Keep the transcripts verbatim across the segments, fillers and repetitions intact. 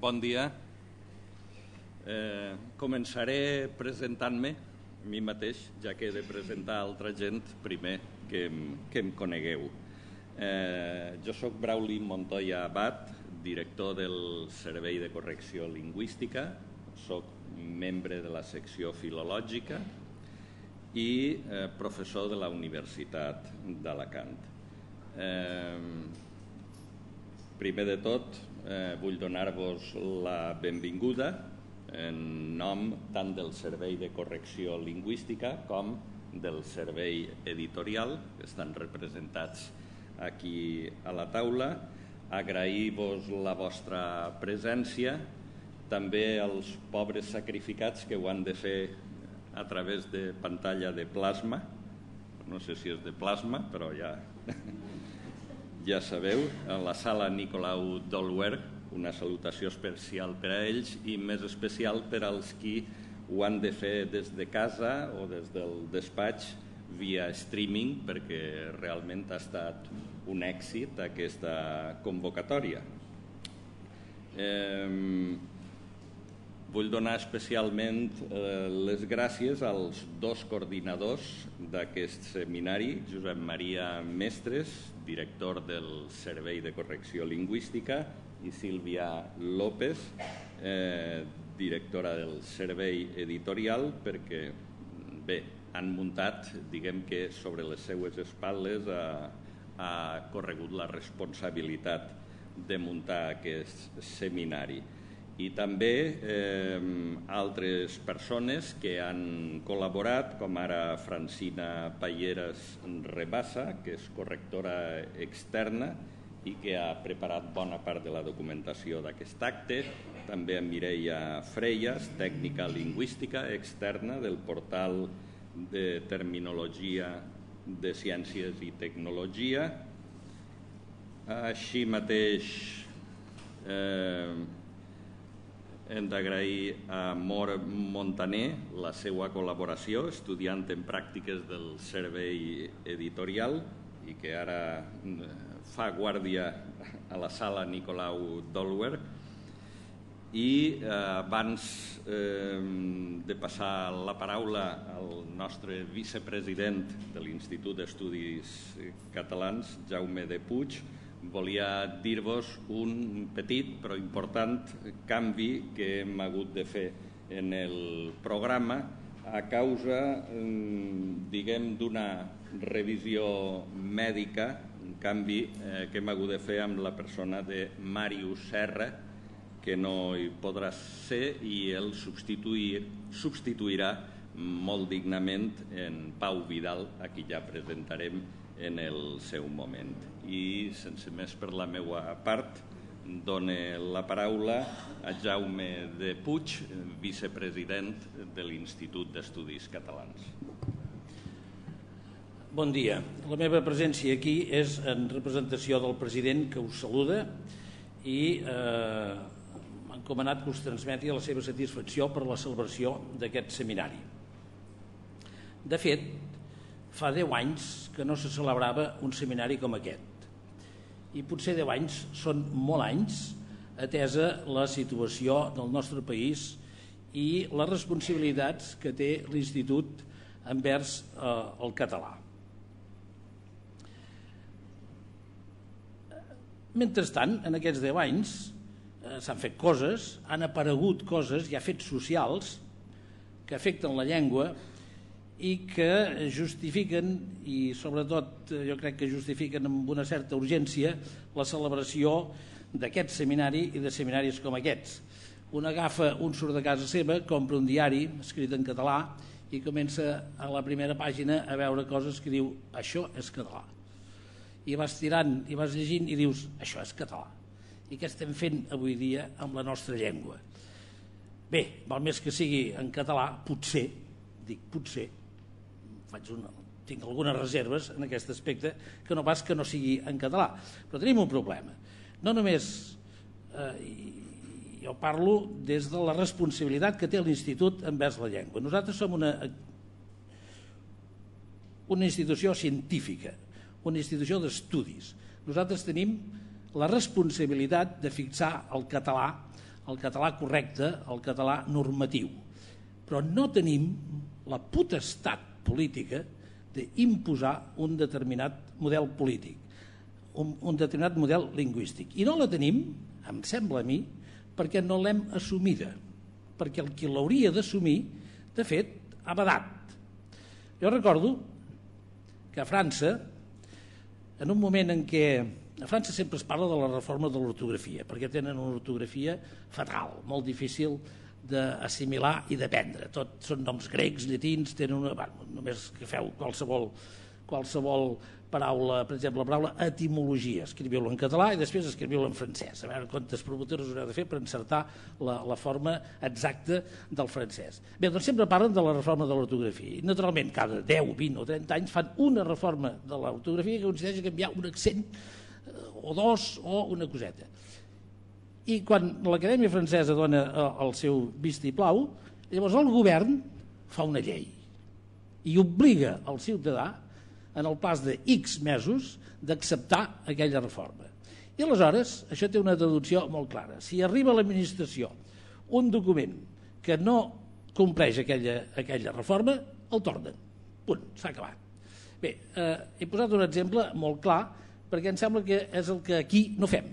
bon dia. Eh, començaré presentant-me a mi mateix, ja que he de presentar altra gent primer que em, que em conegueu. Eh, jo soc Brauli Montoya Abad, director del Servei de Correcció Lingüística, soc membre de la secció filològica i eh, professor de la Universitat d'Alacant. Eh, primer de tot, eh, vull donar-vos la benvinguda en nom tant del Servei de Correcció Lingüística com del Servei Editorial, que estan representats aquí a la taula. Agrair-vos la vostra presència, també als pobres sacrificats que ho han de fer a través de pantalla de plasma. No sé si és de plasma, però ja, ja sabeu, a la sala Nicolau Dolwer, una salutació especial per a ells i més especial per als qui ho han de fer des de casa o des del despatx via streaming, perquè realment ha estat un èxit aquesta convocatòria. Eh, vull donar especialment eh, les gràcies als dos coordinadors d'aquest seminari, Josep Maria Mestres, director del Servei de Correcció Lingüística, i Sílvia López, eh, directora del Servei Editorial, perquè bé, han muntat, diguem que sobre les seues espatlles ha, ha corregut la responsabilitat de muntar aquest seminari. I també eh, altres persones que han col·laborat, com ara Francina Palleras Rebassa, que és correctora externa i que ha preparat bona part de la documentació d'aquest acte, també en Mireia Freies, tècnica lingüística externa del portal de terminologia de ciències i tecnologia. Així mateix eh, hem d'agrair a Mor Montaner la seva col·laboració, estudiant en pràctiques del Servei Editorial i que ara fa guàrdia a la sala Nicolau Dolwer. I eh, abans eh, de passar la paraula al nostre vicepresident de l'Institut d'Estudis Catalans, Jaume de Puig, volia dir-vos un petit però important canvi que hem hagut de fer en el programa a causa, diguem, d'una revisió mèdica, un canvi eh, que hem hagut de fer amb la persona de Màrius Serra, que no hi podrà ser i el substituir, substituirà molt dignament en Pau Vidal, a qui ja presentarem en el seu moment. I sense més per la meva part, dono la paraula a Jaume de Puig, vicepresident de l'Institut d'Estudis Catalans. Bon dia. La meva presència aquí és en representació del president, que us saluda, i eh, m'ha encomanat que us transmeti la seva satisfacció per la celebració d'aquest seminari. De fet, fa deu anys que no se celebrava un seminari com aquest. I potser deu anys són molt anys, atesa la situació del nostre país i les responsabilitats que té l'Institut envers eh, el català. Mentrestant, en aquests deu anys eh, s'han fet coses, han aparegut coses, hi ha fets socials que afecten la llengua i que justifiquen, i sobretot jo crec que justifiquen amb una certa urgència, la celebració d'aquest seminari i de seminaris com aquests. Un agafa, un surt de casa seva, compra un diari escrit en català i comença a la primera pàgina a veure coses que diu això és català. I vas tirant i vas llegint i dius això és català. I què estem fent avui dia amb la nostra llengua? Bé, val més que sigui en català, potser, dic potser, faig una, tinc algunes reserves en aquest aspecte, que no pas que no sigui en català. Però tenim un problema. No només, eh, jo parlo des de la responsabilitat que té l'Institut envers la llengua. Nosaltres som una, una institució científica, una institució d'estudis. Nosaltres tenim la responsabilitat de fixar el català el català correcte, el català normatiu. Però no tenim la potestat política d'imposar un determinat model polític, un, un determinat model lingüístic. I no la tenim, em sembla a mi, perquè no l'hem assumida, perquè el qui l'hauria d'assumir, de fet, ha badat. Jo recordo que a França, en un moment en què a França sempre es parla de la reforma de l'ortografia, perquè tenen una ortografia fatal, molt difícil d'assimilar i d'aprendre. Tot són noms grecs, llatins, tenen una... Bueno, només que feu qualsevol, qualsevol paraula, per exemple, la paraula etimologia, escriviu-la en català i després escriviu-la en francès. A veure quantes promotores haureu de fer per encertar la, la forma exacta del francès. Bé, doncs sempre parlen de la reforma de l'ortografia. I naturalment, cada deu, vint o trenta anys fan una reforma de l'ortografia que consisteix a canviar un accent o dos o una coseta. I quan l'Acadèmia Francesa dona el seu vistiplau, llavors el govern fa una llei i obliga el ciutadà en el pas de X mesos d'acceptar aquella reforma. I aleshores això té una traducció molt clara. Si arriba a l'administració un document que no compleix aquella, aquella reforma, el tornen. Punt, s'ha acabat. Bé, eh, he posat un exemple molt clar perquè em sembla que és el que aquí no fem.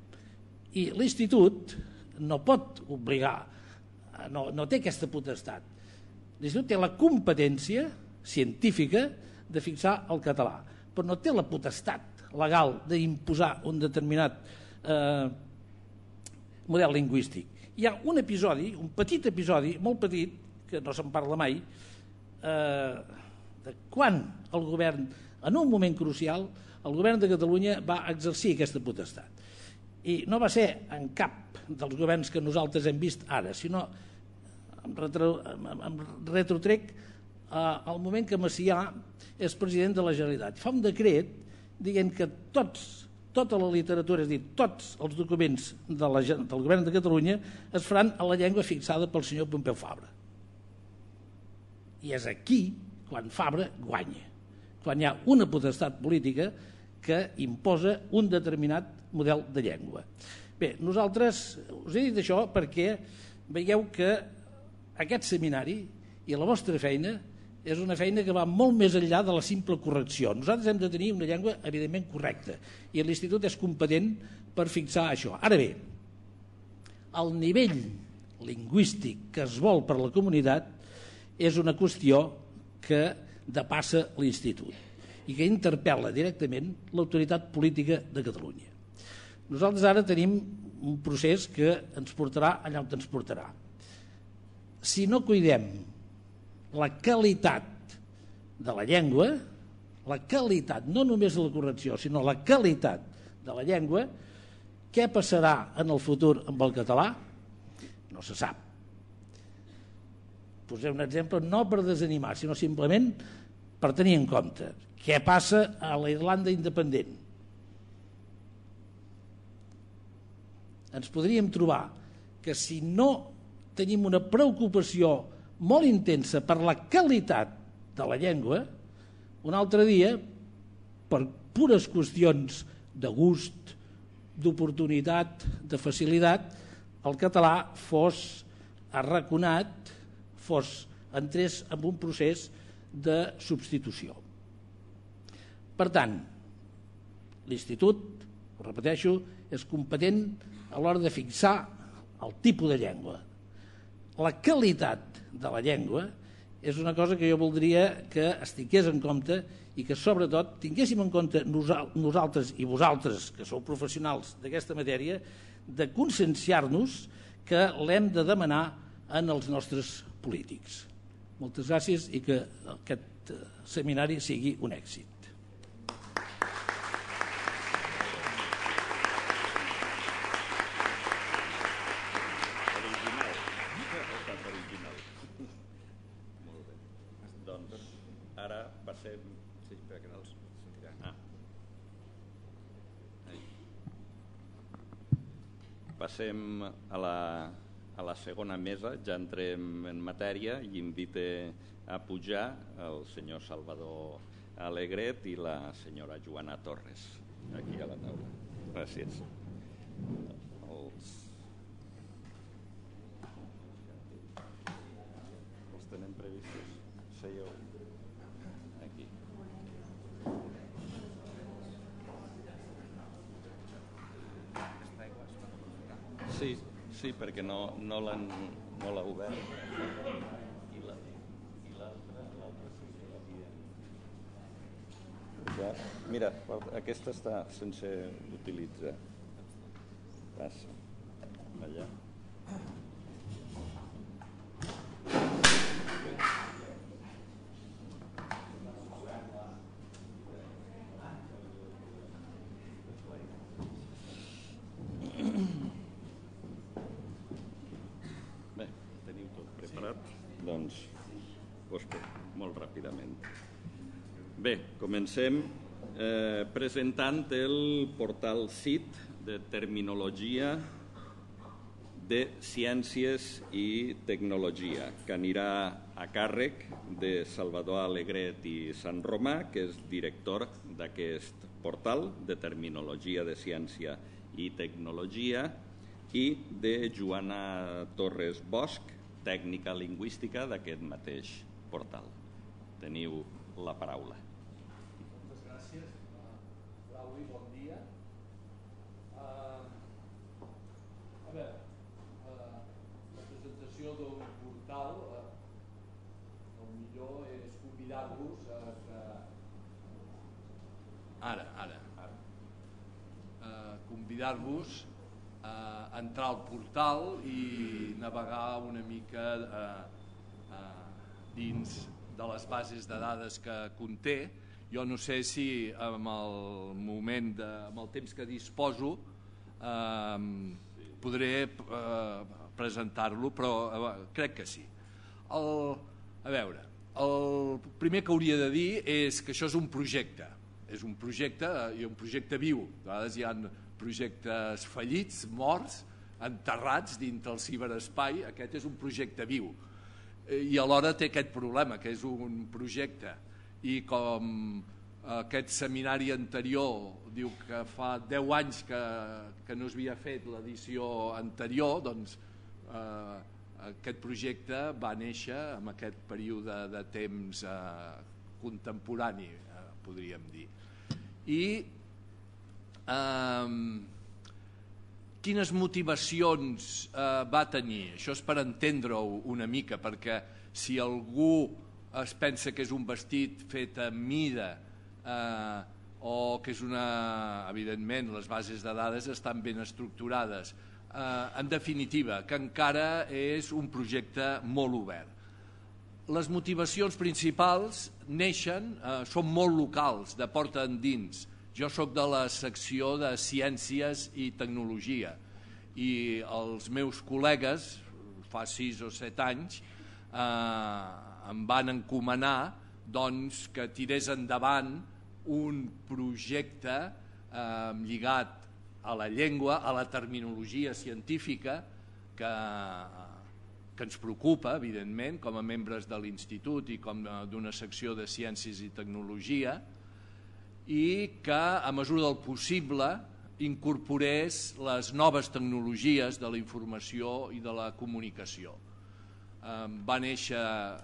I l'Institut no pot obligar, no, no té aquesta potestat. L'Institut té la competència científica de fixar el català, però no té la potestat legal d'imposar un determinat eh, model lingüístic. Hi ha un episodi, un petit episodi, molt petit, que no se'n parla mai, eh, de quan el govern, en un moment crucial, el govern de Catalunya va exercir aquesta potestat. I no va ser en cap dels governs que nosaltres hem vist ara, sinó em, retro, em, em retrotrec eh, al moment que Macià és president de la Generalitat. Fa un decret dient que tots, tota la literatura, és a dir, tots els documents de la, del govern de Catalunya es faran a la llengua fixada pel senyor Pompeu Fabra. I és aquí quan Fabra guanya, quan hi ha una potestat política que imposa un determinat model de llengua. Bé, nosaltres us he dit això perquè veieu que aquest seminari i la vostra feina és una feina que va molt més enllà de la simple correcció. Nosaltres hem de tenir una llengua evidentment correcta i l'Institut és competent per fixar això. Ara bé, el nivell lingüístic que es vol per la comunitat és una qüestió que depassa l'Institut i que interpel·la directament l'autoritat política de Catalunya. Nosaltres ara tenim un procés que ens portarà allà on ens portarà. Si no cuidem la qualitat de la llengua, la qualitat, no només de la correcció, sinó la qualitat de la llengua, què passarà en el futur amb el català? No se sap. Posem un exemple no per desanimar, sinó simplement per tenir en compte què passa a la Irlanda independent. Ens podríem trobar que si no tenim una preocupació molt intensa per la qualitat de la llengua, un altre dia, per pures qüestions de gust, d'oportunitat, de facilitat, el català fos arraconat, fos entrés en un procés de substitució. Per tant, l'Institut, ho repeteixo, és competent a l'hora de fixar el tipus de llengua. La qualitat de la llengua és una cosa que jo voldria que es tingués en compte i que sobretot tinguéssim en compte nosaltres i vosaltres, que sou professionals d'aquesta matèria, de conscienciar-nos que l'hem de demanar en els nostres polítics. Moltes gràcies i que aquest seminari sigui un èxit. Passem a la, a la segona mesa, ja entrem en matèria i invite a pujar el senyor Salvador Alegret i la senyora Joana Torres, aquí a la taula. Gràcies. Els... previstos. Seieu aquí. Sí, sí, perquè no, no l'han no l'ha obert. I l'altra, l'altra sí que l'havien... Ja, mira, aquesta està sense utilitzar. Passa. Allà. Bé, teniu tot preparat? Doncs, doncs molt ràpidament. Bé, comencem eh, presentant el portal C I T de terminologia de ciències i tecnologia, que anirà a càrrec de Salvador Alegret i Sant Romà, que és director d'aquest portal de terminologia de ciència i tecnologia, i de Joana Torres Bosch, tècnica lingüística d'aquest mateix portal. Teniu la paraula. Moltes gràcies. Brauli, bon dia. Uh, a veure, uh, la presentació d'un portal, uh, el millor és convidar-vos a que... Ara, ara. ara. Uh, convidar-vos a entrar al portal i navegar una mica uh, uh, dins de les bases de dades que conté. Jo no sé si amb el moment, de, amb el temps que disposo, eh, podré eh, presentar-lo, però eh, crec que sí. El, a veure, el primer que hauria de dir és que això és un projecte. És un projecte i un projecte viu. A vegades hi ha projectes fallits, morts, enterrats dintre el ciberespai. Aquest és un projecte viu. I alhora té aquest problema, que és un projecte, i com aquest seminari anterior diu que fa deu anys que, que no s'havia fet l'edició anterior, doncs eh, aquest projecte va néixer en aquest període de temps eh, contemporani, eh, podríem dir. I eh, quines motivacions eh, va tenir? Això és per entendre-ho una mica, perquè si algú es pensa que és un vestit fet a mida eh, o que és una... Evidentment, les bases de dades estan ben estructurades. Eh, en definitiva, que encara és un projecte molt obert. Les motivacions principals neixen, eh, són molt locals, de porta endins. Jo soc de la secció de Ciències i Tecnologia i els meus col·legues, fa sis o set anys, eh, em van encomanar doncs, que tirés endavant un projecte eh, lligat a la llengua, a la terminologia científica, que, que ens preocupa, evidentment, com a membres de l'Institut i com d'una secció de Ciències i Tecnologia, i que, a mesura del possible, incorporés les noves tecnologies de la informació i de la comunicació. Eh, va néixer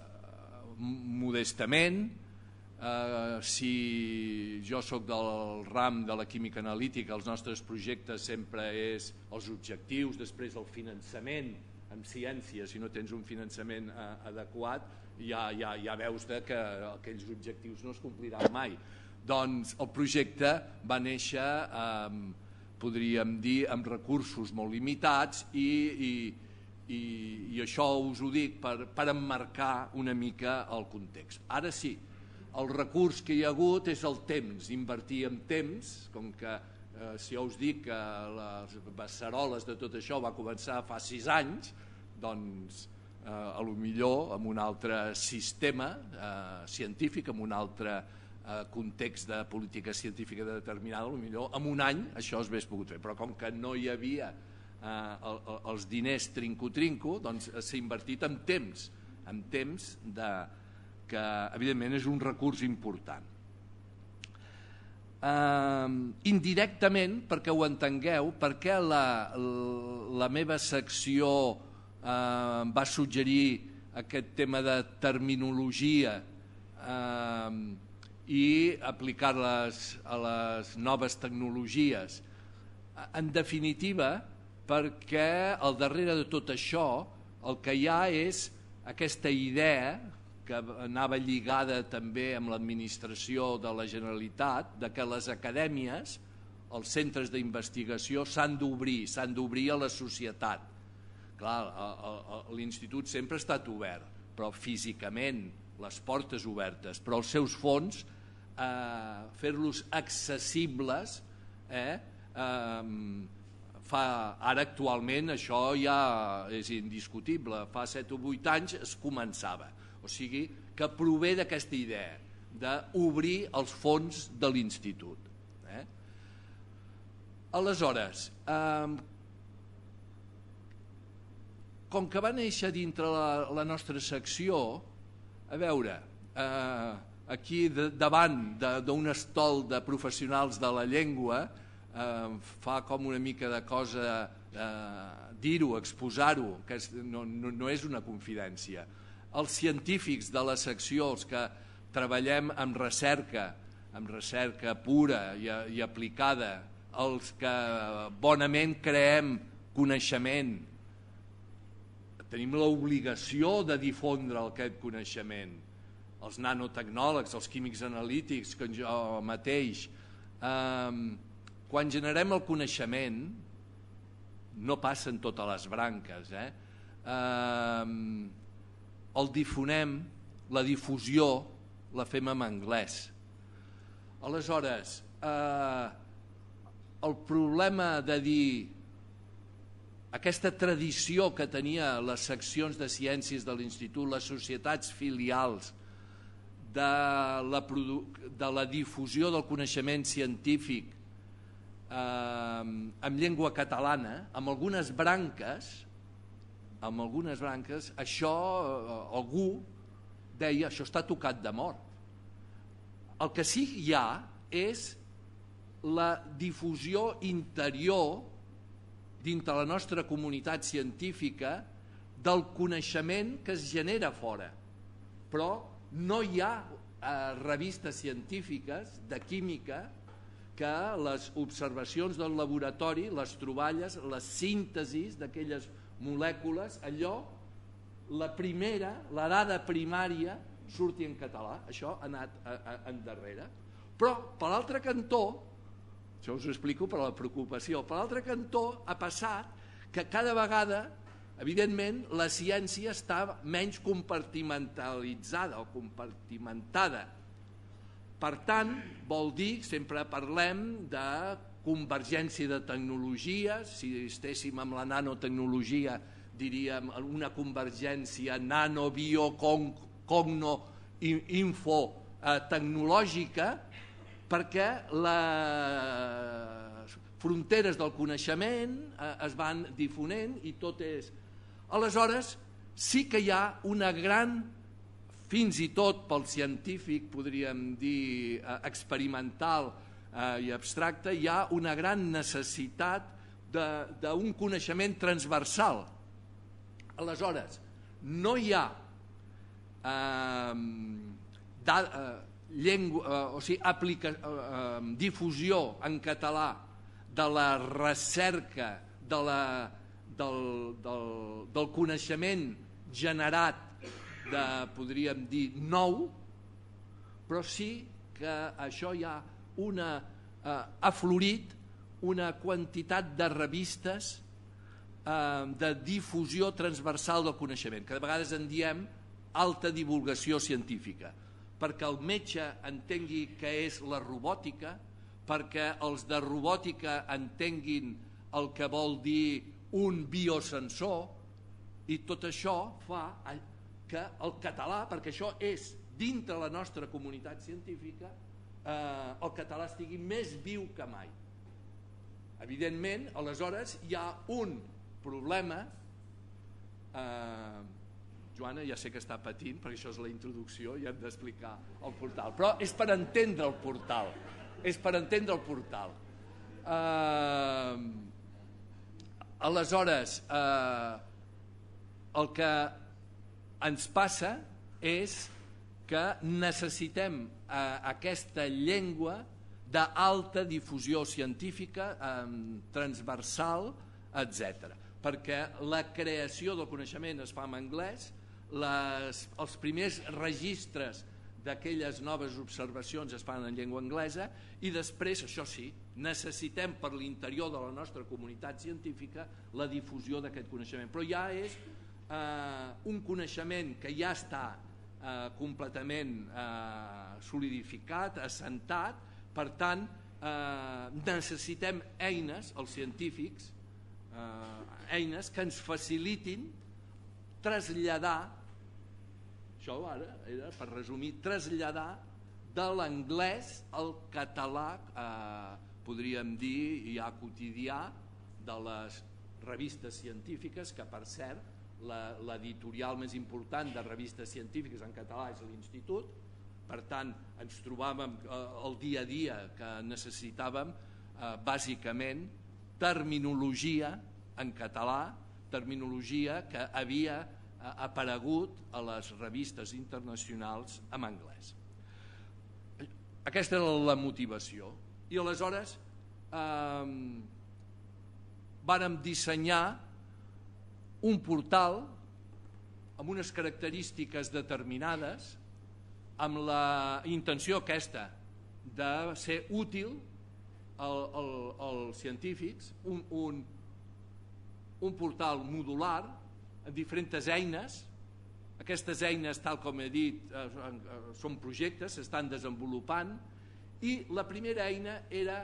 modestament, eh, si jo sóc del ram de la química analítica, els nostres projectes sempre és els objectius, després el finançament en ciència. Si no tens un finançament eh, adequat, ja, ja, ja veus que aquells objectius no es compliran mai. Doncs el projecte va néixer, eh, podríem dir, amb recursos molt limitats i, i, i, i això us ho dic per, per emmarcar una mica el context. Ara sí, el recurs que hi ha hagut és el temps, invertir en temps, com que eh, si jo us dic que les beceroles de tot això va començar fa sis anys, doncs eh, a lo millor amb un altre sistema eh, científic, amb un altre context de política científica determinada, potser en un any això es hauria pogut fer, però com que no hi havia eh, els diners trinco-trinco, doncs s'ha invertit en temps, en temps de, que evidentment és un recurs important. Eh, indirectament, perquè ho entengueu, perquè la, la meva secció eh, va suggerir aquest tema de terminologia eh, i aplicar-les a les noves tecnologies. En definitiva, perquè al darrere de tot això el que hi ha és aquesta idea que anava lligada també amb l'administració de la Generalitat, de que les acadèmies, els centres d'investigació s'han d'obrir, s'han d'obrir a la societat. Clar, l'institut sempre ha estat obert, però físicament, les portes obertes, però els seus fons, eh, fer-los accessibles, eh, eh, fa, ara actualment això ja és indiscutible, fa set o vuit anys es començava. O sigui, que prové d'aquesta idea d'obrir els fons de l'institut. Eh? Aleshores, eh, com que va néixer dintre la, la nostra secció, a veure, eh, aquí de, davant d'un estol de professionals de la llengua, eh, fa com una mica de cosa eh, dir-ho, exposar-ho, que és, no, no, no és una confidència. Els científics de la secció, els que treballem amb recerca, amb recerca pura i, i aplicada, els que bonament creem coneixement, tenim l'obligació de difondre aquest coneixement. Els nanotecnòlegs, els químics analítics, que jo mateix, eh, quan generem el coneixement, no passen totes les branques, eh? Eh, el difonem, la difusió la fem en anglès. Aleshores, eh, el problema de dir aquesta tradició que tenia les seccions de ciències de l'Institut, les societats filials de la, de la difusió del coneixement científic eh, en llengua catalana, amb algunes branques, amb algunes branques, això eh, algú deia, això està tocat de mort. El que sí hi ha és la difusió interior dintre la nostra comunitat científica del coneixement que es genera fora. Però no hi ha eh, revistes científiques de química que les observacions del laboratori, les troballes, les síntesis d'aquelles molècules, allò, la primera, la dada primària, surti en català. Això ha anat a, a, endarrere. Però, per l'altre cantó, això us ho explico per la preocupació, per l'altre cantó ha passat que cada vegada, evidentment, la ciència està menys compartimentalitzada o compartimentada. Per tant, vol dir, sempre parlem de convergència de tecnologies, si estéssim amb la nanotecnologia diríem una convergència nano, bio, cogno, info tecnològica, perquè les fronteres del coneixement es van difonent i tot és... Aleshores, sí que hi ha una gran, fins i tot pel científic, podríem dir, experimental i abstracte, hi ha una gran necessitat d'un coneixement transversal. Aleshores, no hi ha eh, da, eh, llengua, eh, o sigui, aplica, eh, difusió en català de la recerca, de la, del, del, del coneixement generat, de, podríem dir, nou, però sí que això hi ha una, eh, ha florit una quantitat de revistes eh, de difusió transversal del coneixement, que de vegades en diem alta divulgació científica, perquè el metge entengui què és la robòtica, perquè els de robòtica entenguin el que vol dir un biosensor, i tot això fa que el català, perquè això és dintre la nostra comunitat científica, eh, el català estigui més viu que mai. Evidentment, aleshores hi ha un problema, eh, Joana ja sé que està patint perquè això és la introducció i hem d'explicar el portal, però és per entendre el portal, és per entendre el portal. Eh, aleshores, eh, el que ens passa és que necessitem eh, aquesta llengua d'alta difusió científica, eh, transversal, etcètera. Perquè la creació del coneixement es fa en anglès, les, els primers registres d'aquelles noves observacions es fan en llengua anglesa i després, això sí, necessitem per l'interior de la nostra comunitat científica la difusió d'aquest coneixement. Però ja és eh, un coneixement que ja està eh, completament eh, solidificat, assentat, per tant, eh, necessitem eines, els científics, eh, eines que ens facilitin traslladar, això ara era per resumir, traslladar de l'anglès al català, eh, podríem dir ja quotidià, de les revistes científiques, que per cert l'editorial més important de revistes científiques en català és l'Institut. Per tant, ens trobàvem eh, el dia a dia que necessitàvem eh, bàsicament terminologia en català, terminologia que havia eh, aparegut a les revistes internacionals en anglès. Aquesta era la motivació. I aleshores eh, vàrem dissenyar un portal amb unes característiques determinades, amb la intenció aquesta de ser útil al, al, als científics, un, un, un portal modular amb diferents eines. Aquestes eines, tal com he dit, eh, són projectes, s'estan desenvolupant, i la primera eina era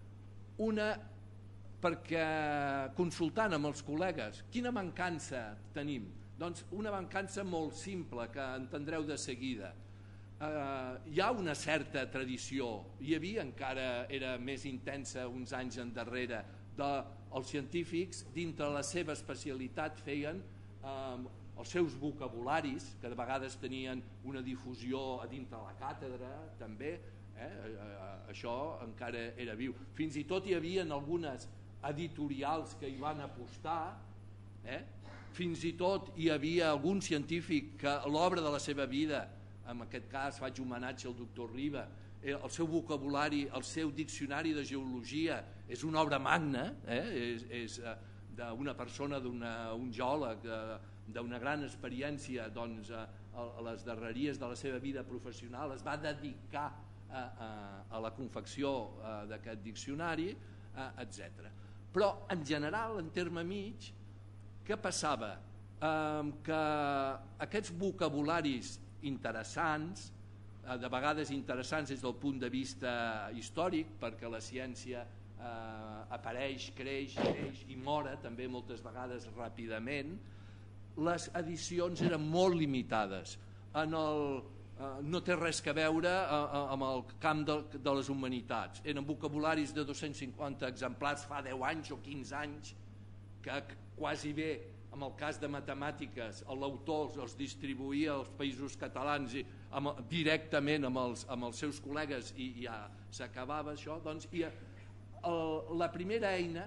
una, perquè consultant amb els col·legues, quina mancança tenim? Doncs una mancança molt simple, que entendreu de seguida. Uh, hi ha una certa tradició, hi havia encara, era més intensa uns anys endarrere, dels científics dintre la seva especialitat feien um, els seus vocabularis, que de vegades tenien una difusió a dintre la càtedra també, eh? Això encara era viu. Fins i tot hi havia algunes editorials que hi van apostar, eh? Fins i tot hi havia algun científic que a l'obra de la seva vida, en aquest cas faig homenatge al doctor Riba, el seu vocabulari, el seu diccionari de geologia és una obra magna, eh? és, és d'una persona, d'un geòleg d'una gran experiència, doncs, a les darreries de la seva vida professional es va dedicar a, a, a la confecció d'aquest diccionari, etcètera. Però en general, en terme mig, què passava? Eh, que aquests vocabularis interessants, de vegades interessants des del punt de vista històric, perquè la ciència eh, apareix, creix, creix i mora també moltes vegades ràpidament, les edicions eren molt limitades. En el, eh, no té res a veure eh, amb el camp de, de les humanitats. Eren vocabularis de dos-cents cinquanta exemplars fa deu anys o quinze anys, que quasi bé, en el cas de matemàtiques, l'autor els distribuïa als països catalans i amb, directament amb els, amb els seus col·legues i ja s'acabava això. Doncs, i, el, la primera eina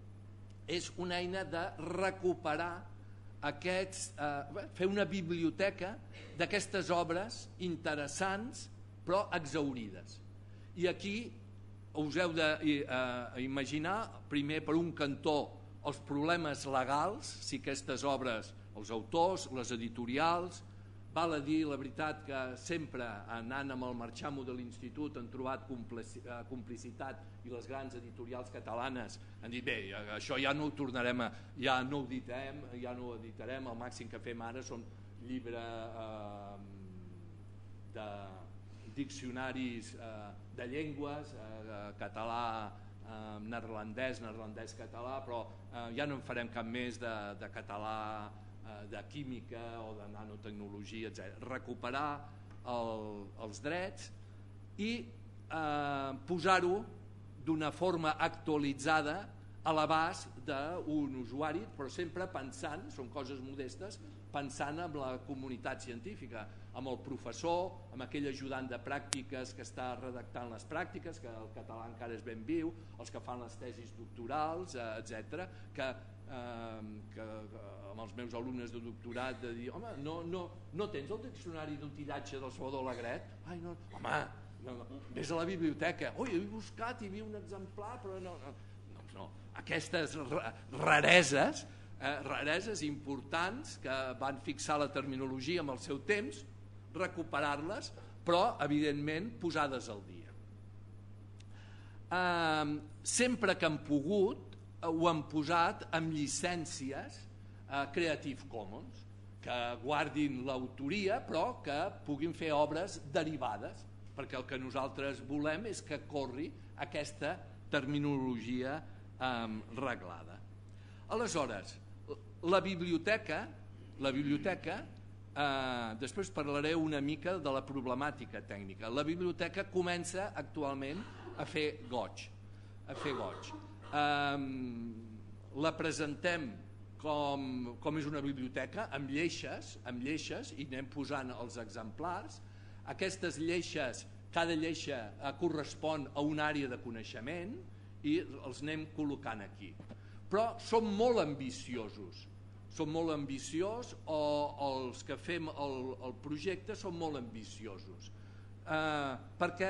és una eina de recuperar aquests, eh, fer una biblioteca d'aquestes obres interessants però exhaurides. I aquí us heu d'imaginar, primer per un cantó, els problemes legals, si aquestes obres, els autors, les editorials, val a dir la veritat que sempre anant amb el marxamo de l'Institut han trobat complicitat i les grans editorials catalanes han dit bé, això ja no ho tornarem a, ja no ho editarem, ja no ho editarem, el màxim que fem ara són llibres eh, de diccionaris eh, de llengües, eh, català, Uh, neerlandès, neerlandès-català, però uh, ja no en farem cap més de, de català, uh, de química o de nanotecnologia, etcètera. Recuperar el, els drets i uh, posar-ho d'una forma actualitzada a l'abast d'un usuari, però sempre pensant, són coses modestes, pensant en la comunitat científica, amb el professor, amb aquell ajudant de pràctiques que està redactant les pràctiques, que el català encara és ben viu, els que fan les tesis doctorals, etcètera, que, eh, que amb els meus alumnes de doctorat de dir, home, no, no, no tens el diccionari d'utillatge del Salvador Alegret? Ai, no, home, no, no, vés a la biblioteca. Ui, he buscat i he vist un exemplar, però no, no. Doncs no, aquestes rareses, eh, rareses importants que van fixar la terminologia amb el seu temps, recuperar-les, però evidentment posades al dia. Eh, sempre que han pogut ho han posat amb llicències eh, Creative Commons, que guardin l'autoria però que puguin fer obres derivades, perquè el que nosaltres volem és que corri aquesta terminologia eh, reglada. Aleshores, la biblioteca, la biblioteca eh, després parlaré una mica de la problemàtica tècnica. La biblioteca comença actualment a fer goig, a fer goig. Eh, la presentem com, com és una biblioteca, amb lleixes, amb lleixes, i anem posant els exemplars. Aquestes lleixes, cada lleixa eh, correspon a una àrea de coneixement i els anem col·locant aquí. Però som molt ambiciosos, som molt ambiciosos o els que fem el, el projecte són molt ambiciosos. Eh, perquè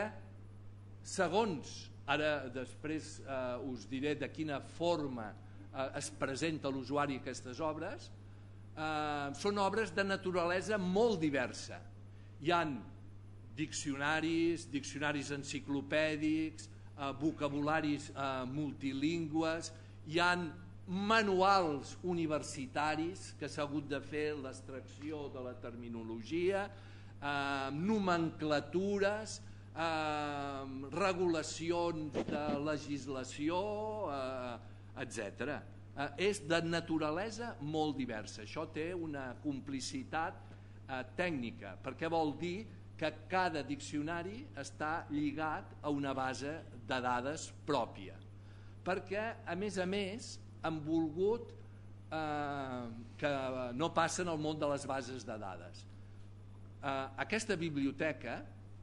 segons, ara després eh, us diré de quina forma eh, es presenta a l'usuari aquestes obres, eh, són obres de naturalesa molt diversa. Hi ha diccionaris, diccionaris enciclopèdics, eh, vocabularis eh, multilingües, hi ha manuals universitaris que s'ha hagut de fer l'extracció de la terminologia, eh, nomenclatures, eh, regulacions de legislació, eh, etcètera. Eh, és de naturalesa molt diversa. Això té una complicitat eh, tècnica, perquè vol dir que cada diccionari està lligat a una base de dades pròpia. Perquè, a més a més, han volgut eh, que no passen al món de les bases de dades. Eh, aquesta biblioteca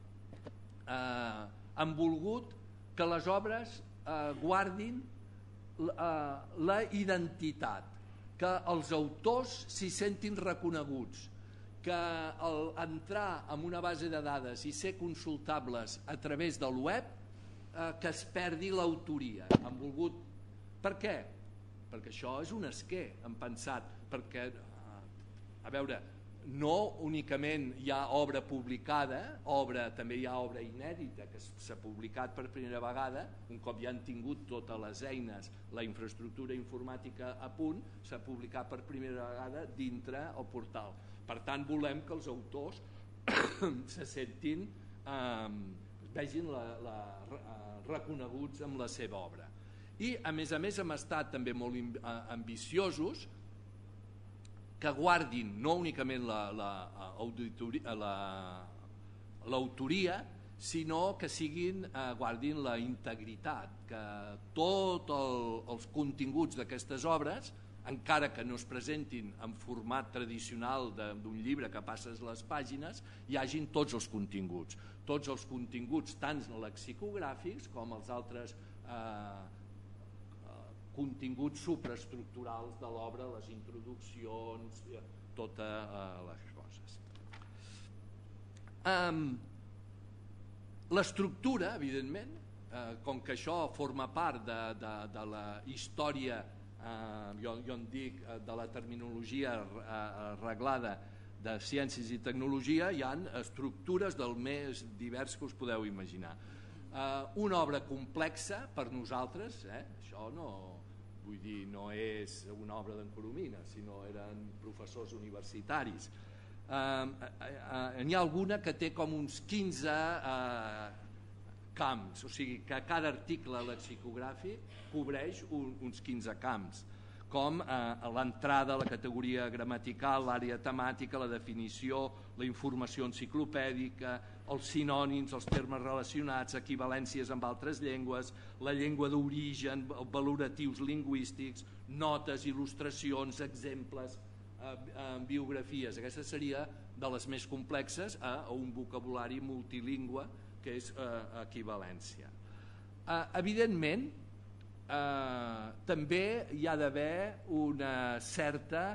eh, han volgut que les obres eh, guardin eh, la identitat, que els autors s'hi sentin reconeguts, que al entrar en una base de dades i ser consultables a través del web, eh, que es perdi l'autoria. Han volgut... Per què? Perquè això és un esquer, han pensat, perquè, a veure, no únicament hi ha obra publicada, obra, també hi ha obra inèdita que s'ha publicat per primera vegada, un cop ja han tingut totes les eines, la infraestructura informàtica a punt, s'ha publicat per primera vegada dintre el portal. Per tant, volem que els autors se sentin, eh, vegin la, la, eh, reconeguts amb la seva obra. I, a més a més, hem estat també molt ambiciosos que guardin no únicament l'autoria, la, la, sinó que siguin, eh, guardin la integritat, que tots el, els continguts d'aquestes obres, encara que no es presentin en format tradicional d'un llibre que passes les pàgines, hi hagin tots els continguts. Tots els continguts, tant lexicogràfics com els altres eh, continguts supraestructurals de l'obra, les introduccions, totes eh, les coses. Um, L'estructura, evidentment, eh, com que això forma part de, de, de la història, eh, jo, jo en dic, de la terminologia reglada de ciències i tecnologia, hi ha estructures del més divers que us podeu imaginar. Eh, una obra complexa per nosaltres, eh, això no... Vull dir, no és una obra d'en Coromina, sinó eren professors universitaris. Eh, eh, n'hi ha alguna que té com uns quinze eh, camps, o sigui que cada article lexicogràfic cobreix un, uns quinze camps, com eh, l'entrada, la categoria gramatical, l'àrea temàtica, la definició, la informació enciclopèdica, els sinònims, els termes relacionats, equivalències amb altres llengües, la llengua d'origen, valoratius lingüístics, notes, il·lustracions, exemples, eh, eh, biografies. Aquesta seria de les més complexes a, a un vocabulari multilingüe que és eh, equivalència. Eh, evidentment, eh, també hi ha d'haver una certa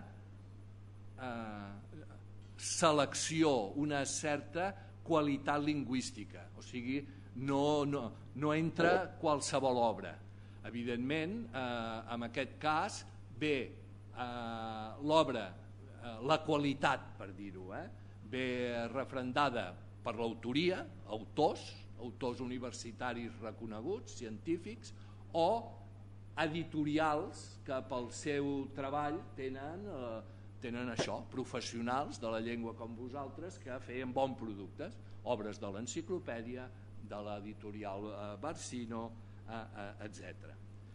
eh, selecció, una certa qualitat lingüística, o sigui, no, no, no entra qualsevol obra. Evidentment, eh, en aquest cas, ve eh, l'obra, eh, la qualitat, per dir-ho, eh, ve refrendada per l'autoria, autors, autors universitaris reconeguts, científics, o editorials que pel seu treball tenen... Eh, tenen això, professionals de la llengua com vosaltres que feien bons productes, obres de l'enciclopèdia, de l'editorial eh, Barsino, eh, eh, etcètera.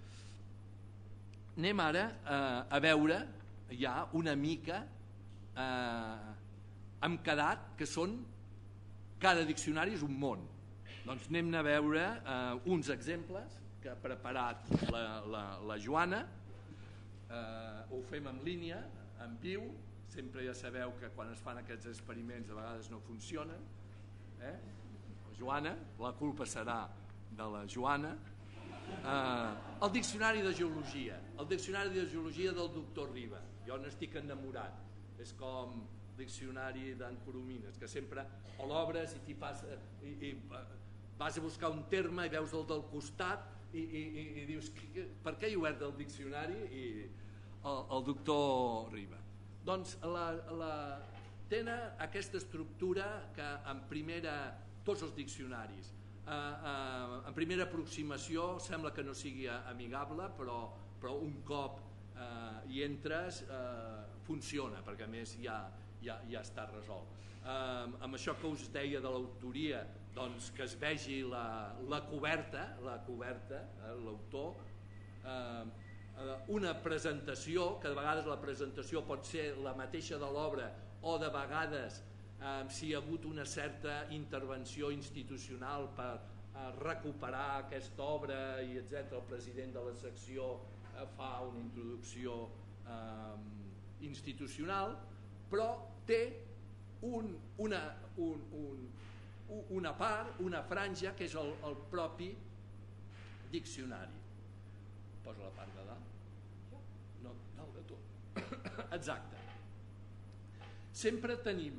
Anem ara eh, a veure ja una mica eh, hem quedat que són cada diccionari és un món. Doncs anem a veure eh, uns exemples que ha preparat la, la, la Joana, eh, ho fem en línia, en viu, sempre ja sabeu que quan es fan aquests experiments a vegades no funcionen, eh? Joana, la culpa serà de la Joana. Eh, el diccionari de geologia, el diccionari de geologia del doctor Riba, jo n'estic enamorat, és com el diccionari d'en Coromines, que sempre o l'obres i, fas, i, i vas a buscar un terme i veus el del costat i, i, i, i dius, per què he obert el diccionari? I el, el doctor Riba. Doncs la, la, tenen aquesta estructura que en primera, tots els diccionaris, eh, eh, en primera aproximació sembla que no sigui amigable, però, però un cop eh, hi entres eh, funciona, perquè a més ja, ja, ja està resolt. Eh, amb això que us deia de l'autoria, doncs que es vegi la, la coberta, la coberta, eh, l'autor, eh, una presentació, que de vegades la presentació pot ser la mateixa de l'obra o de vegades eh, si hi ha hagut una certa intervenció institucional per eh, recuperar aquesta obra i etcètera. El president de la secció eh, fa una introducció eh, institucional, però té un, una, un, un, una part, una franja que és el, el propi diccionari. Posa la part de dalt. No, dalt de tot. Exacte. Sempre tenim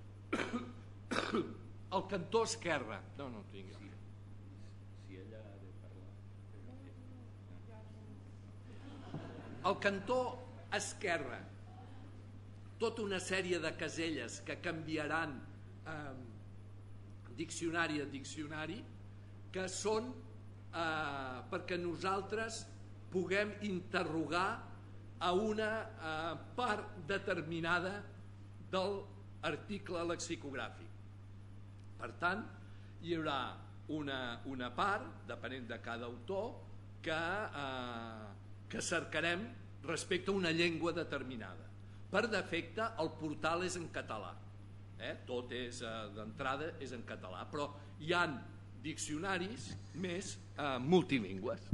el cantó esquerre. No, no tinc aquí. Si ella ha de parlar. El cantó esquerre. Tota una sèrie de caselles que canviaran eh, diccionari a diccionari, que són eh, perquè nosaltres puguem interrogar a una eh, part determinada de l'article lexicogràfic. Per tant, hi haurà una, una part, depenent de cada autor, que, eh, que cercarem respecte a una llengua determinada. Per defecte, el portal és en català. Eh? Tot és, eh, d'entrada, és en català, però hi ha diccionaris més eh, multilingües.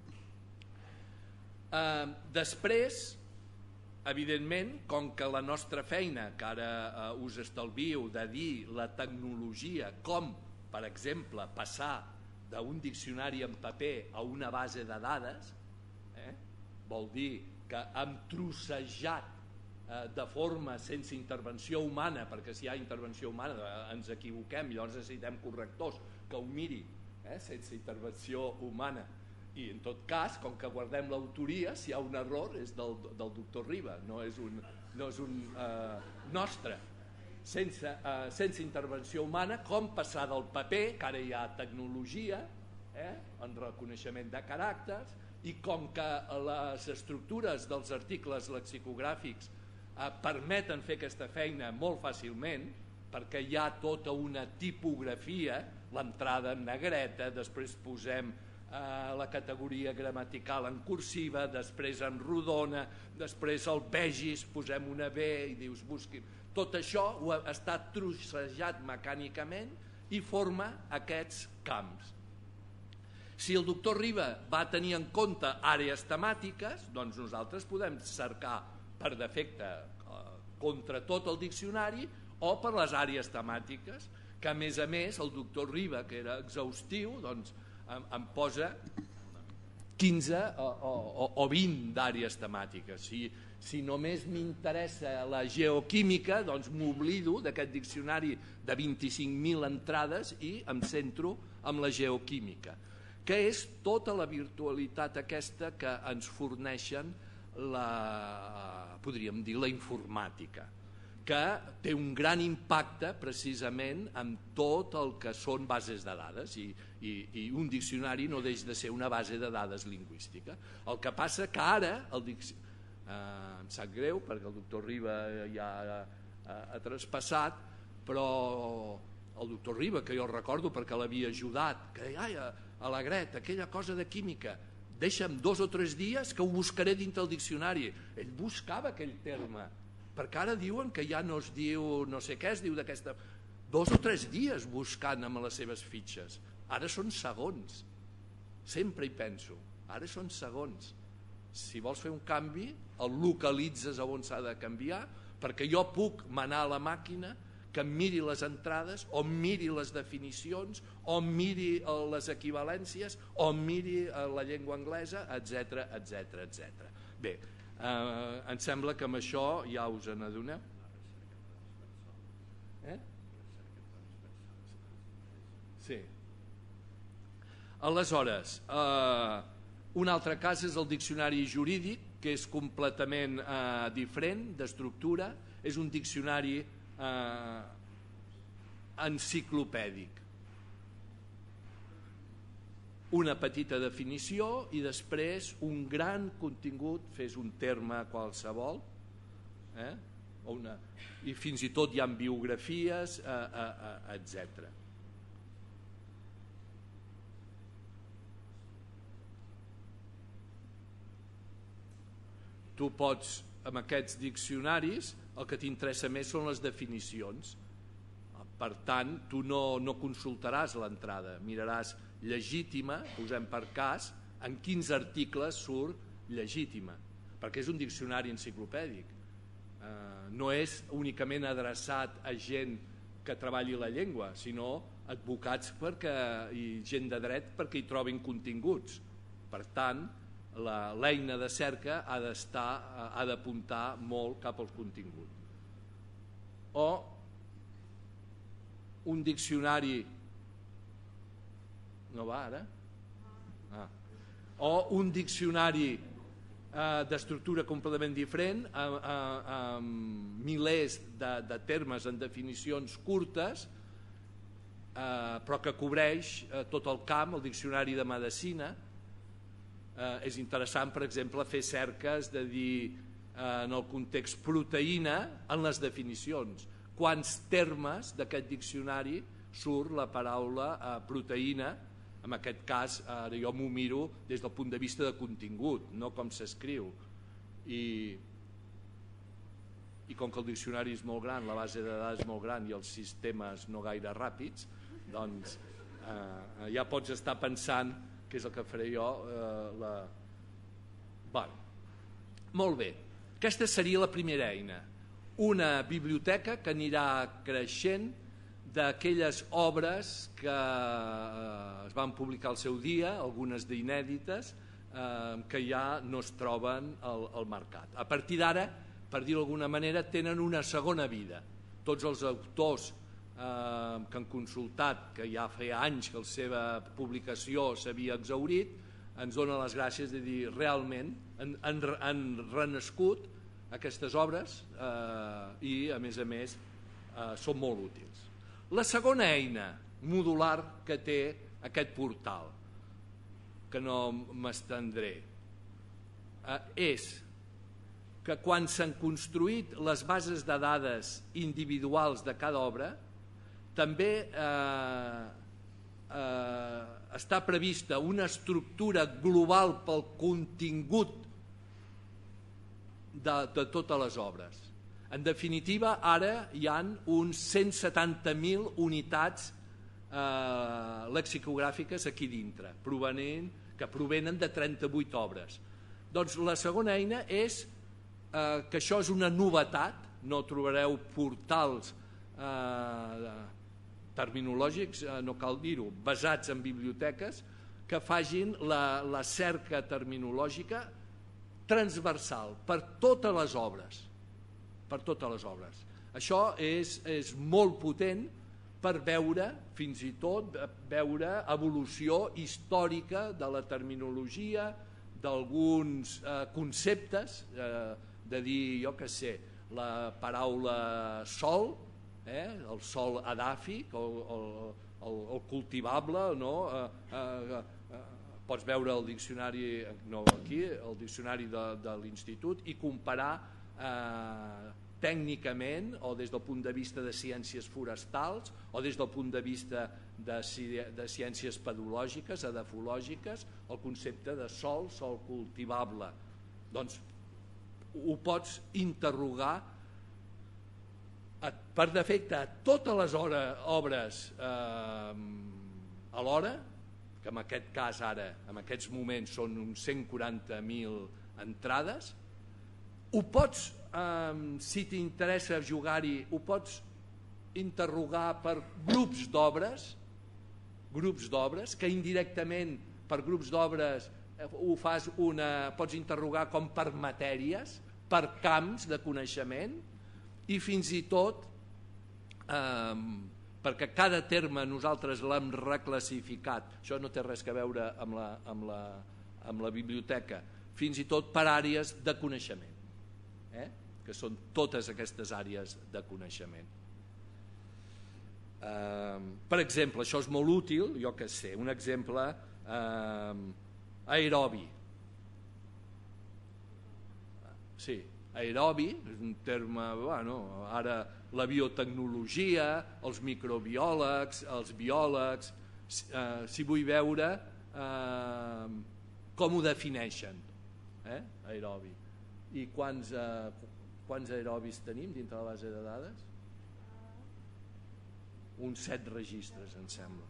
Eh, després, evidentment, com que la nostra feina, que ara eh, us estalvio de dir la tecnologia, com, per exemple, passar d'un diccionari en paper a una base de dades, eh, vol dir que hem trossejat eh, de forma sense intervenció humana, perquè si hi ha intervenció humana eh, ens equivoquem, llavors necessitem correctors que ho miri, eh, sense intervenció humana. I en tot cas, com que guardem l'autoria, si hi ha un error és del, del doctor Riba, no és un, no és un eh, nostre. Sense, eh, sense intervenció humana, com passar del paper, que ara hi ha tecnologia, eh, en reconeixement de caràcters, i com que les estructures dels articles lexicogràfics eh, permeten fer aquesta feina molt fàcilment, perquè hi ha tota una tipografia, l'entrada en negreta, després posem la categoria gramatical en cursiva, després en rodona, després el vegis, posem una B i dius busqui. Tot això està trossejat mecànicament i forma aquests camps. Si el doctor Riba va tenir en compte àrees temàtiques, doncs nosaltres podem cercar per defecte contra tot el diccionari o per les àrees temàtiques, que a més a més el doctor Riba, que era exhaustiu, doncs em posa quinze o vint d'àrees temàtiques. Si només m'interessa la geoquímica, doncs m'oblido d'aquest diccionari de vint-i-cinc mil entrades i em centro en la geoquímica, que és tota la virtualitat aquesta que ens forneixen la, podríem dir, la informàtica, que té un gran impacte precisament en tot el que són bases de dades i, i, i un diccionari no deixa de ser una base de dades lingüística. El que passa que ara, el diccionari, eh, em sap greu perquè el doctor Riba ja ha, ha, ha traspassat, però el doctor Riba, que jo recordo perquè l'havia ajudat, que deia, Alegret, aquella cosa de química, deixa'm dos o tres dies que ho buscaré dintre el diccionari. Ell buscava aquell terme, perquè ara diuen que ja no es diu no sé què, es diu d'aquesta... Dos o tres dies buscant amb les seves fitxes. Ara són segons. Sempre hi penso. Ara són segons. Si vols fer un canvi, el localitzes on s'ha de canviar, perquè jo puc manar a la màquina que em miri les entrades, o em miri les definicions, o em miri les equivalències, o em miri la llengua anglesa, etcètera, etcètera, etcètera. Bé, eh, em sembla que amb això ja us n'adoneu. Eh? Sí. Aleshores, eh, un altre cas és el diccionari jurídic, que és completament eh, diferent d'estructura, és un diccionari eh, enciclopèdic. Una petita definició i després un gran contingut, fes un terme qualsevol, eh? o una, i fins i tot hi ha biografies, eh, eh, eh, etcètera. Tu pots, amb aquests diccionaris, el que t'interessa més són les definicions. Per tant, tu no, no consultaràs l'entrada, miraràs legítima, posem per cas, en quins articles surt legítima, perquè és un diccionari enciclopèdic. Eh, no és únicament adreçat a gent que treballi la llengua, sinó advocats perquè, i gent de dret perquè hi trobin continguts. Per tant, l'eina de cerca ha d'estar, ha d'apuntar molt cap al contingut. O un diccionari, no va ara? Ah. O un diccionari eh, d'estructura completament diferent, amb, amb, amb milers de, de termes en definicions curtes, eh, però que cobreix eh, tot el camp, el diccionari de medicina. Eh, és interessant, per exemple, fer cerques de dir eh, en el context proteïna en les definicions. Quants termes d'aquest diccionari surt la paraula eh, proteïna, en aquest cas ara jo m'ho miro des del punt de vista de contingut, no com s'escriu. I, I com que el diccionari és molt gran, la base de dades és molt gran i els sistemes no gaire ràpids, doncs eh, ja pots estar pensant que és el que faré jo. Eh, la... bueno. Molt bé, aquesta seria la primera eina, una biblioteca que anirà creixent d'aquelles obres que eh, es van publicar al seu dia, algunes d'inèdites, eh, que ja no es troben al, al mercat. A partir d'ara, per dir-ho d'alguna manera, tenen una segona vida. Tots els autors eh, que han consultat, que ja feia anys que la seva publicació s'havia exhaurit, ens donen les gràcies de dir realment han, han, han renascut aquestes obres eh, i a més a més eh, són molt útils. La segona eina modular que té aquest portal, que no m'estendré, eh, és que quan s'han construït les bases de dades individuals de cada obra, també eh, eh, està prevista una estructura global pel contingut de, de totes les obres. En definitiva, ara hi ha uns cent setanta mil unitats eh, lexicogràfiques aquí dintre, provenent, que provenen de trenta-vuit obres. Doncs la segona eina és eh, que això és una novetat, no trobareu portals eh, terminològics, eh, no cal dir-ho, basats en biblioteques, que facin la, la cerca terminològica transversal per totes les obres, per totes les obres. Això és, és molt potent per veure, fins i tot, veure evolució històrica de la terminologia, d'alguns eh, conceptes, eh, de dir, jo què sé, la paraula sol, eh, el sol edàfic, el, el, el, el cultivable, no? Eh, eh, eh, pots veure el diccionari, no aquí, el diccionari de, de l'institut i comparar eh, tècnicament o des del punt de vista de ciències forestals o des del punt de vista de, de ciències pedològiques, edafològiques, el concepte de sol, sol cultivable. Doncs ho pots interrogar per defecte a totes les obres eh, alhora, que en aquest cas ara, en aquests moments són uns cent quaranta mil entrades, ho pots, eh, si t'interessa jugar-hi, ho pots interrogar per grups d'obres, grups d'obres, que indirectament per grups d'obres ho fas una, pots interrogar com per matèries, per camps de coneixement, i fins i tot eh, perquè cada terme nosaltres l'hem reclassificat, això no té res a veure amb la, amb la, amb la biblioteca, fins i tot per àrees de coneixement, eh? Que són totes aquestes àrees de coneixement. Eh, per exemple, això és molt útil, jo què sé, un exemple, eh, aerobi. Sí, aerobi és un terme, bueno, ara la biotecnologia, els microbiòlegs, els biòlegs, eh, si vull veure eh, com ho defineixen, eh, aerobi. I quants, eh, quants aerobis tenim dintre la base de dades? Uns set registres, em sembla.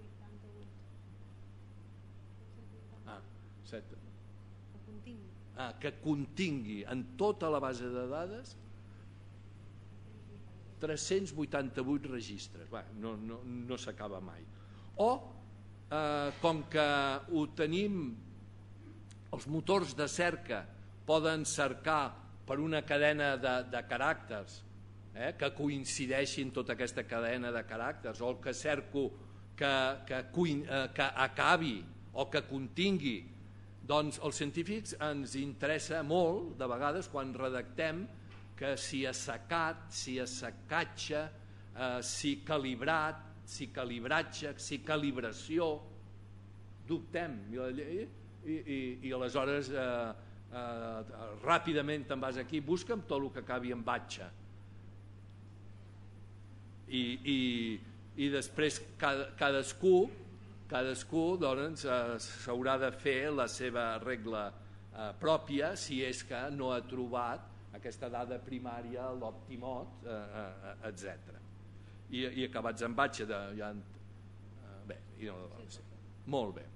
Ah, set. Ah, que contingui en tota la base de dades tres-cents vuitanta-vuit registres. Bé, no no, no s'acaba mai. O, eh, com que ho tenim, els motors de cerca poden cercar per una cadena de, de caràcters, eh, que coincideixin tota aquesta cadena de caràcters, o el que cerco que, que, eh, que acabi o que contingui, doncs als científics ens interessa molt, de vegades, quan redactem, que si assecat, si assecatge, eh, si calibrat, si calibratge, si calibració, dubtem. I, i, i, i aleshores eh, eh, ràpidament te'n vas aquí, busca'm tot el que acabi en batxa. I, i, i després cada, cadascú, cadascú doncs, eh, s'haurà de fer la seva regla eh, pròpia si és que no ha trobat aquesta dada primària, l'optimot, eh, eh, etcètera. I, i acabats en batxa de... Ja, eh, bé, i no, sí, molt bé.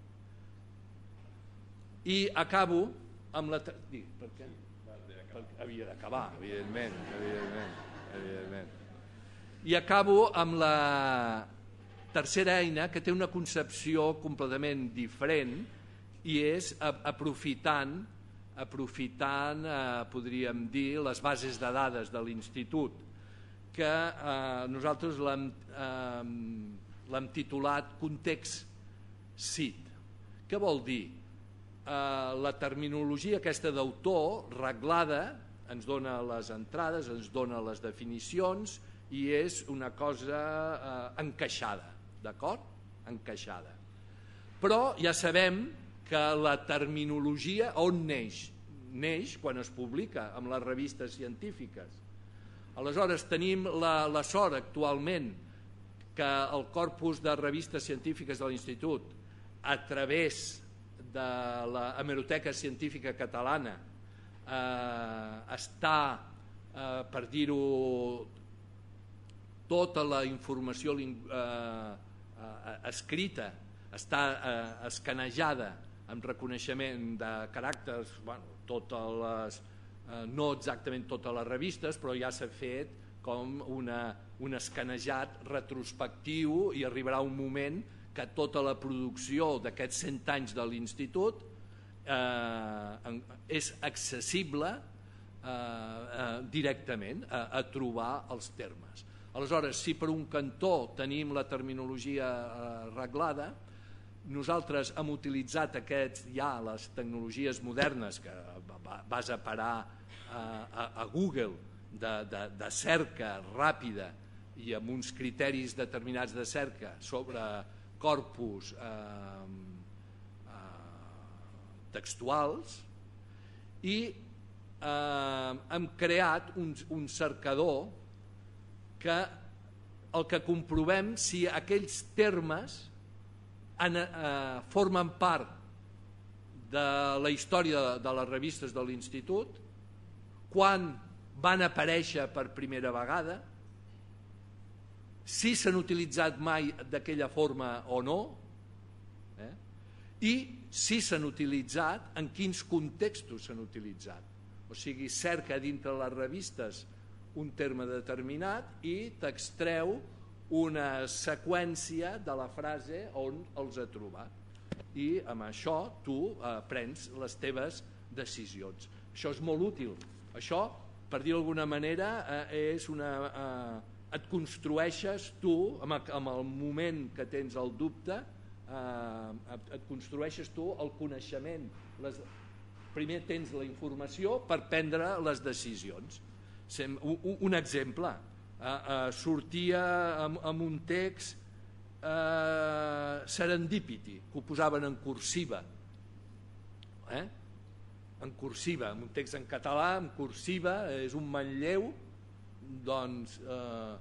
I acabo amb la... Dic, per què? Perquè havia d'acabar, evidentment, evidentment, evidentment. I acabo amb la tercera eina, que té una concepció completament diferent, i és aprofitant, aprofitant eh, podríem dir, les bases de dades de l'institut, que eh, nosaltres l'hem eh, titulat Context C I T. Què vol dir? Eh, la terminologia aquesta d'autor, reglada, ens dona les entrades, ens dona les definicions, i és una cosa eh, encaixada, d'acord? Encaixada. Però ja sabem que la terminologia on neix? Neix quan es publica amb les revistes científiques. Aleshores tenim la, la sort actualment que el corpus de revistes científiques de l'Institut, a través de l'Hemeroteca Científica Catalana, eh, està, eh, per dir-ho, tota la informació eh, eh, escrita, està eh, escanejada amb reconeixement de caràcters, bueno, totes les, eh, no exactament totes les revistes, però ja s'ha fet com una, un escanejat retrospectiu, i arribarà un moment que tota la producció d'aquests cent anys de l'Institut eh, és accessible eh, eh, directament a, a trobar els termes. Aleshores, si per un cantó tenim la terminologia arreglada, nosaltres hem utilitzat aquests, ja les tecnologies modernes que vas a parar a, a, a Google, de, de, de cerca ràpida i amb uns criteris determinats de cerca sobre corpus eh, eh, textuals, i eh, hem creat un, un cercador que el que comprovem si aquells termes en, eh, formen part de la història de, de les revistes de l'Institut, quan van aparèixer per primera vegada, si s'han utilitzat mai d'aquella forma o no, eh? I si s'han utilitzat, en quins contextos s'han utilitzat. O sigui, cerca dintre les revistes un terme determinat i t'extreu una seqüència de la frase on els ha trobat. I amb això tu eh, prens les teves decisions. Això és molt útil. Això, per dir d'alguna manera, eh, és una, eh, et construeixes tu, amb, amb el moment que tens el dubte, eh, et construeixes tu el coneixement. Les, primer tens la informació per prendre les decisions. Sem, un, un exemple, eh, eh, sortia amb, amb un text eh, serendipity, que ho posaven en cursiva, eh? en cursiva, en un text en català, en cursiva, és un manlleu, doncs, eh,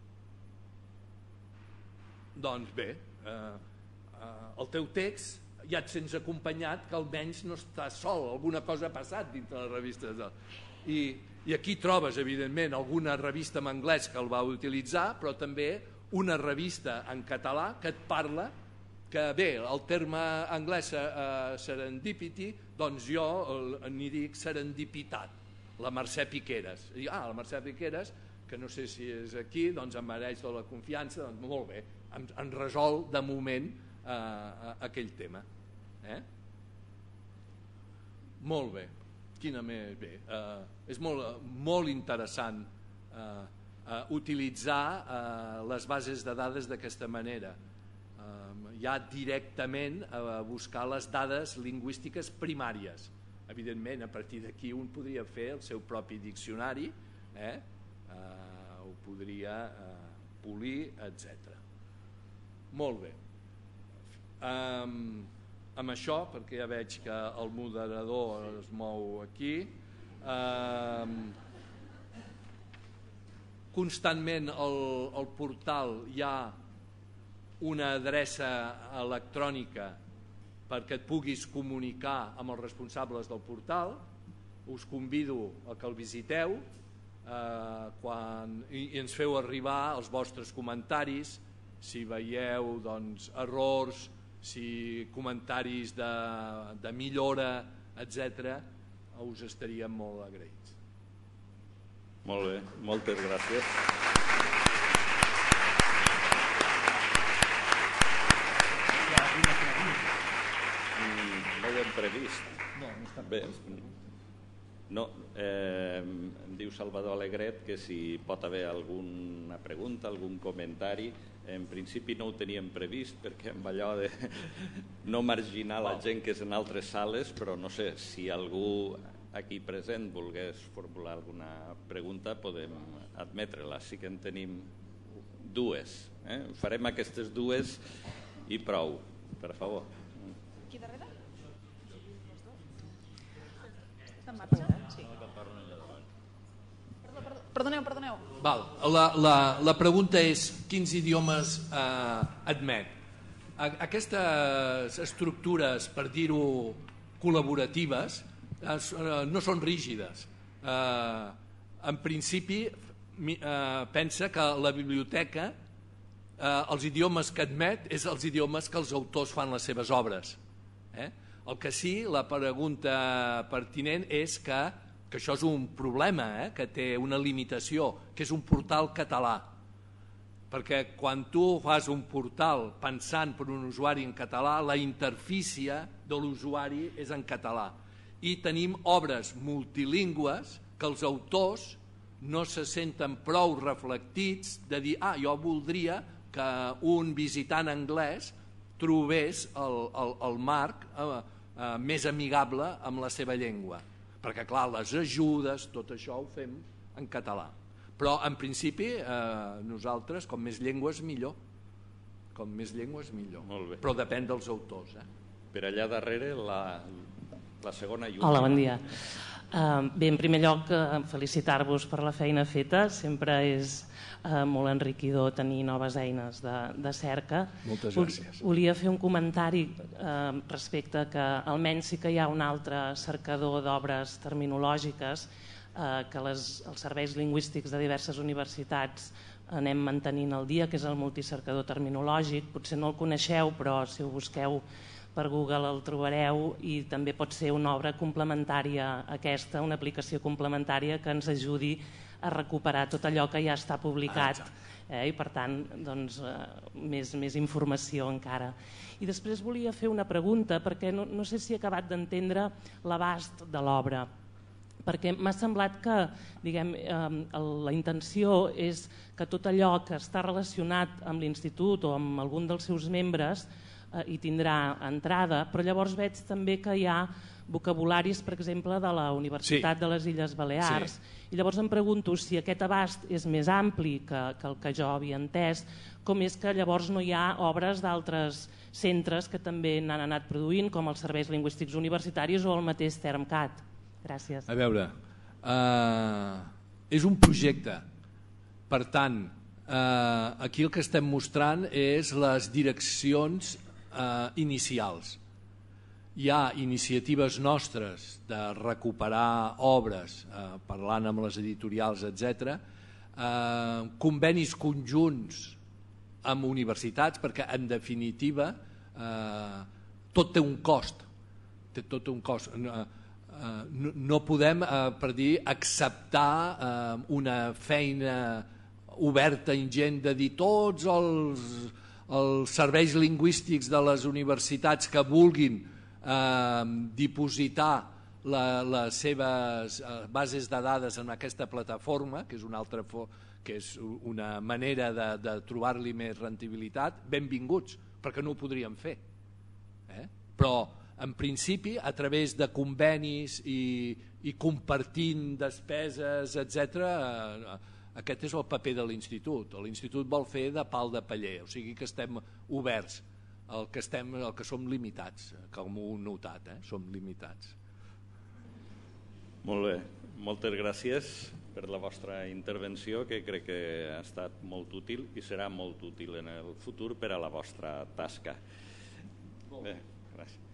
doncs bé, eh, eh, el teu text ja et sents acompanyat, que almenys no estàs sol, alguna cosa ha passat dintre les revistes. I, i aquí trobes, evidentment, alguna revista en anglès que el va utilitzar, però també una revista en català que et parla que bé, el terme anglès eh, serendipity, doncs jo n'hi dic serendipitat, la Mercè Piqueras. I, ah, la Mercè Piqueras, que no sé si és aquí, doncs em mereix tota la confiança, doncs molt bé, em, em resol de moment eh, aquell tema. Eh? Molt bé, quina més bé. Eh, és molt, molt interessant eh, eh, utilitzar eh, les bases de dades d'aquesta manera. Ja directament a buscar les dades lingüístiques primàries. Evidentment, a partir d'aquí un podria fer el seu propi diccionari, eh? Eh, ho podria eh, polir, etcètera. Molt bé. Um, amb això, perquè ja veig que el moderador es mou aquí, um, constantment al, al portal hi ha una adreça electrònica perquè et puguis comunicar amb els responsables del portal. Us convido a que el visiteu eh, quan, i, i ens feu arribar els vostres comentaris, si veieu doncs, errors, si comentaris de, de millora, etcètera, us estaríem molt agraïts. Molt bé, moltes gràcies. No ho hem previst. No, no està Bé, no, eh, em diu Salvador Alegret que si pot haver alguna pregunta, algun comentari. En principi no ho teníem previst perquè amb allò de no marginar la gent que és en altres sales, però no sé, si algú aquí present volgués formular alguna pregunta podem admetre-la. Sí que en tenim dues. Eh? Farem aquestes dues i prou, per favor. Aquí darrere? Està en marxa? Sí. Perdó, perdó, Perdoneu, perdoneu. Val. La, la, la pregunta és quins idiomes eh, admet. Aquestes estructures, per dir-ho col·laboratives, eh, no són rígides. Eh, en principi, eh, pensa que la biblioteca, eh, els idiomes que admet és els idiomes que els autors fan les seves obres. Eh? El que sí, la pregunta pertinent és que, que això és un problema, eh? Que té una limitació, que és un portal català. Perquè quan tu fas un portal pensant per un usuari en català, la interfície de l'usuari és en català. I tenim obres multilingües que els autors no se senten prou reflectits de dir ah, jo voldria que un visitant anglès trobés el, el, el marc eh, eh, més amigable amb la seva llengua. Perquè, clar, les ajudes, tot això ho fem en català. Però, en principi, eh, nosaltres, com més llengües, millor. Com més llengües, millor. Molt bé. Però depèn dels autors. Eh? Per allà darrere, la, la segona i última. Hola, bon dia. Uh, bé, en primer lloc, uh, felicitar-vos per la feina feta. Sempre és uh, molt enriquidor tenir noves eines de, de cerca. Moltes gràcies. Volia fer un comentari uh, respecte que almenys sí que hi ha un altre cercador d'obres terminològiques uh, que les, els serveis lingüístics de diverses universitats anem mantenint al dia, que és el multicercador terminològic. Potser no el coneixeu, però si ho busqueu per Google el trobareu, i també pot ser una obra complementària a aquesta, una aplicació complementària que ens ajudi a recuperar tot allò que ja està publicat, eh? I per tant doncs, eh, més, més informació encara. I després volia fer una pregunta, perquè no, no sé si he acabat d'entendre l'abast de l'obra, perquè m'ha semblat que diguem, eh, la intenció és que tot allò que està relacionat amb l'institut o amb algun dels seus membres eh, hi tindrà entrada, però llavors veig també que hi ha vocabularis, per exemple, de la Universitat sí. de les Illes Balears, sí. I llavors em pregunto si aquest abast és més ampli que, que el que jo havia entès, com és que llavors no hi ha obres d'altres centres que també n'han anat produint, com els serveis lingüístics universitaris o el mateix Termcat. Gràcies. A veure, uh, és un projecte, per tant, uh, aquí el que estem mostrant és les direccions uh, inicials. Hi ha iniciatives nostres de recuperar obres, eh, parlant amb les editorials, etcètera, eh, convenis conjunts amb universitats, perquè en definitiva eh, tot té un cost. Té tot un cost. No, eh, no, no podem, eh, per dir, acceptar eh, una feina oberta, ingent, de dir tots els, els serveis lingüístics de les universitats que vulguin Eh, dipositar la, les seves eh, bases de dades en aquesta plataforma, que és una, altra fo que és una manera de, de trobar-li més rendibilitat, benvinguts, perquè no ho podríem fer. Eh? Però, en principi, a través de convenis i, i compartint despeses, etcètera, eh, aquest és el paper de l'Institut. L'Institut vol fer de pal de paller, o sigui que estem oberts. El que, estem, el que som limitats, com ho heu notat, eh? Som limitats. Molt bé, moltes gràcies per la vostra intervenció, que crec que ha estat molt útil i serà molt útil en el futur per a la vostra tasca. Bé, gràcies.